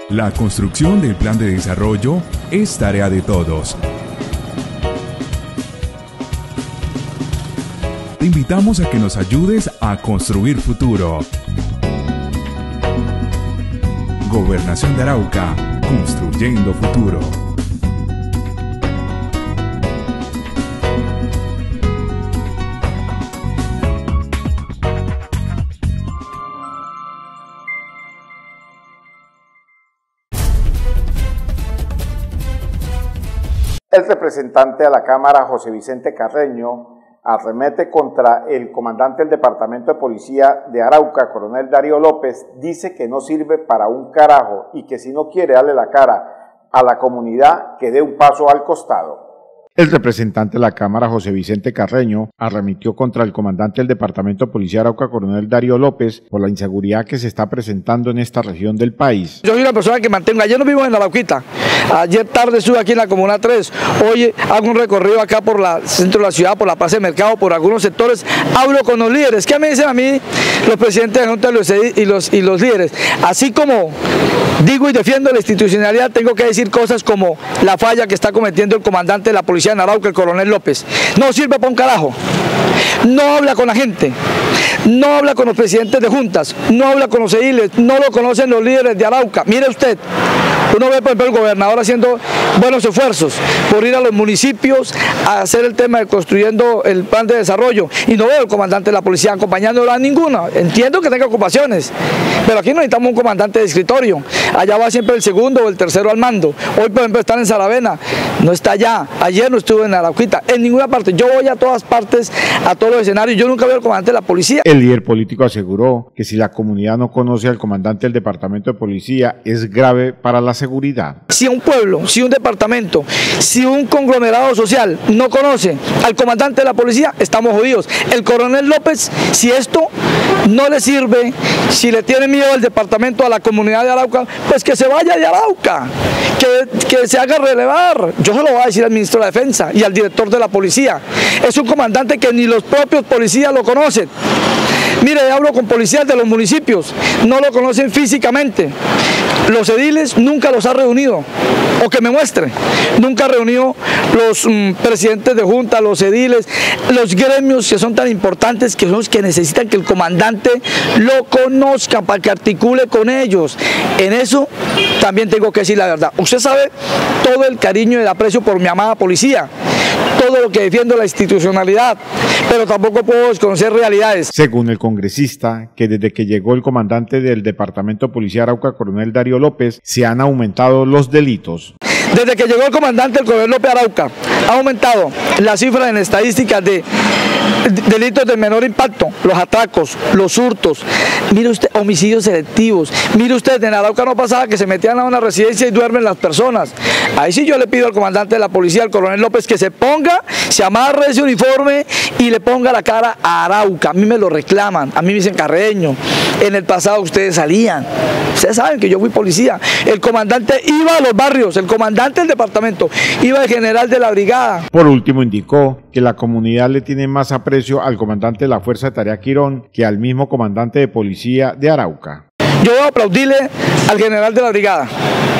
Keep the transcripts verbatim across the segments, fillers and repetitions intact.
La construcción del plan de desarrollo es tarea de todos. Te invitamos a que nos ayudes a construir futuro. Gobernación de Arauca, construyendo futuro. El representante a la Cámara, José Vicente Carreño, arremete contra el comandante del Departamento de Policía de Arauca, coronel Darío López, dice que no sirve para un carajo y que si no quiere darle la cara a la comunidad, que dé un paso al costado. El representante de la Cámara, José Vicente Carreño, arremetió contra el comandante del Departamento de Policía de Arauca, coronel Darío López, por la inseguridad que se está presentando en esta región del país. Yo soy una persona que mantengo, ayer nos vimos en Arauquita, ayer tarde estuve aquí en la Comuna tres, hoy hago un recorrido acá por la centro de la ciudad, por la Plaza de Mercado, por algunos sectores, hablo con los líderes. ¿Qué me dicen a mí los presidentes de Junta y los, y los líderes? Así como digo y defiendo la institucionalidad, tengo que decir cosas como la falla que está cometiendo el comandante de la Policía en Arauca, el coronel López. No sirve para un carajo, no habla con la gente, no habla con los presidentes de juntas, no habla con los ediles, no lo conocen los líderes de Arauca. Mire usted, uno ve por ejemplo el gobernador haciendo buenos esfuerzos por ir a los municipios a hacer el tema de construyendo el plan de desarrollo y no veo al comandante de la policía acompañándolo a ninguna. Entiendo que tenga ocupaciones, pero aquí no necesitamos un comandante de escritorio, allá va siempre el segundo o el tercero al mando. Hoy por ejemplo están en Saravena, no está allá, ayer no estuve en Arauquita, en ninguna parte. Yo voy a todas partes, a todos los escenarios, yo nunca veo al comandante de la policía. El líder político aseguró que si la comunidad no conoce al comandante del Departamento de Policía es grave para la seguridad. Si un pueblo, si un departamento, si un conglomerado social no conoce al comandante de la policía, estamos jodidos. El coronel López, si esto no le sirve, si le tiene miedo al departamento, a la comunidad de Arauca, pues que se vaya de Arauca, que, que se haga relevar. Yo se lo voy a decir al ministro de la Defensa y al director de la policía. Es un comandante que ni los propios policías lo conocen. Mire, hablo con policías de los municipios, no lo conocen físicamente. Los ediles nunca los ha reunido, o que me muestre. Nunca ha reunido los um, presidentes de junta, los ediles, los gremios que son tan importantes, que son los que necesitan que el comandante lo conozca para que articule con ellos. En eso también tengo que decir la verdad. Usted sabe todo el cariño y el aprecio por mi amada policía, todo lo que defiendo la institucionalidad, pero tampoco puedo desconocer realidades. Según el congresista, que desde que llegó el comandante del Departamento de Policía de Arauca, coronel Darío López, se han aumentado los delitos. Desde que llegó el comandante del coronel López Arauca, ha aumentado la cifra en estadísticas de delitos de menor impacto, los atracos, los hurtos, mire usted, homicidios selectivos, mire usted, en Arauca no pasaba que se metían a una residencia y duermen las personas. Ahí sí yo le pido al comandante de la policía, al coronel López, que se ponga, se amarre ese uniforme y le ponga la cara a Arauca. A mí me lo reclaman, a mí me dicen Carreño, en el pasado ustedes salían, ustedes saben que yo fui policía, el comandante iba a los barrios, el comandante del departamento, iba el general de la brigada. Por último indicó que la comunidad le tiene más aprecio al comandante de la Fuerza de Tarea Quirón que al mismo comandante de policía de Arauca. Yo voy a aplaudirle al general de la brigada,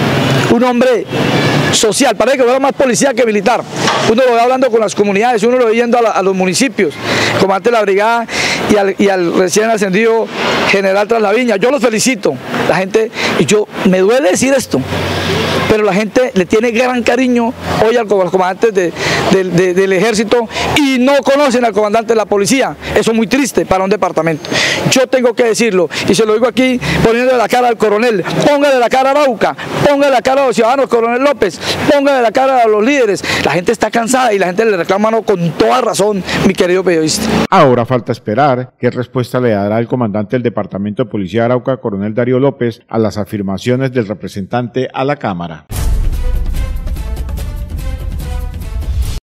un hombre social, parece que fuera más policía que militar. Uno lo ve hablando con las comunidades, uno lo ve yendo a, la, a los municipios, comandante de la brigada y al, y al recién ascendido general Traslaviña. Yo los felicito, la gente, y yo me duele decir esto, pero la gente le tiene gran cariño hoy a los comandantes de, de, de, del ejército y no conocen al comandante de la policía. Eso es muy triste para un departamento. Yo tengo que decirlo y se lo digo aquí poniéndole la cara al coronel. Póngale la cara a Arauca, póngale la cara a los ciudadanos, coronel López, póngale la cara a los líderes. La gente está cansada y la gente le reclama no, con toda razón, mi querido periodista. Ahora falta esperar qué respuesta le dará el comandante del Departamento de Policía de Arauca, coronel Darío López, a las afirmaciones del representante a la Cámara.